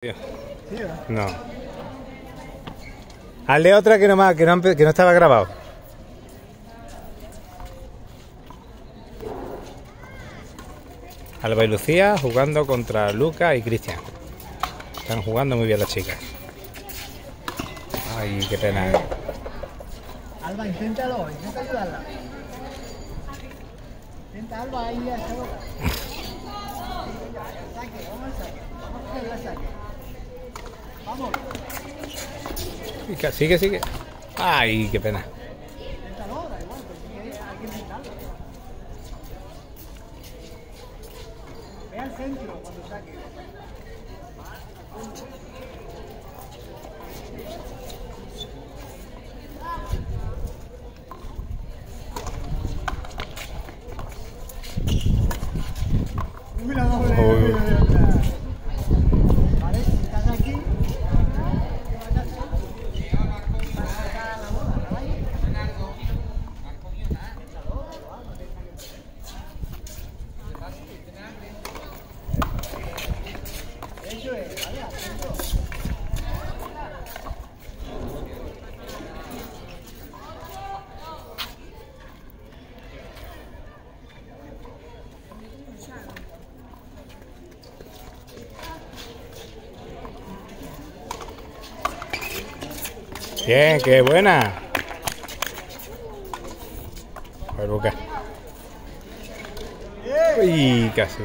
¿Sí o no? No. Hazle otra que no estaba grabado. Alba y Lucía jugando contra Lucas y Cristian. Están jugando muy bien las chicas. Ay, qué pena. Alba, inténtalo, intenta ayudarla. Intenta, Alba, ahí a esa boca. Saque, vamos al saque. Vamos a hacer el saque. Vamos. Sigue, sigue. Ay, qué pena. Inténtalo, da igual, pues sigue, hay que intentarlo. Ve al centro cuando saque. Uy, la doble. Vale, si estás aquí, eso es, vale, atento. Bien, qué buena. A ver, Lucas. Uy, casi.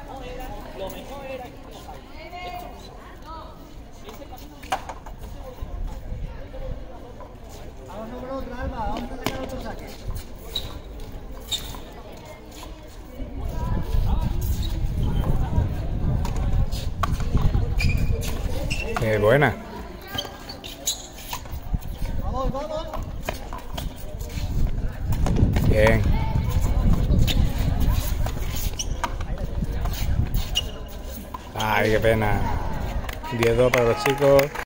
Vamos por otra, Alba, vamos a sacar otro saque. Qué buena. Vamos, vamos. Bien. Ay, qué pena. 10-2 para los chicos.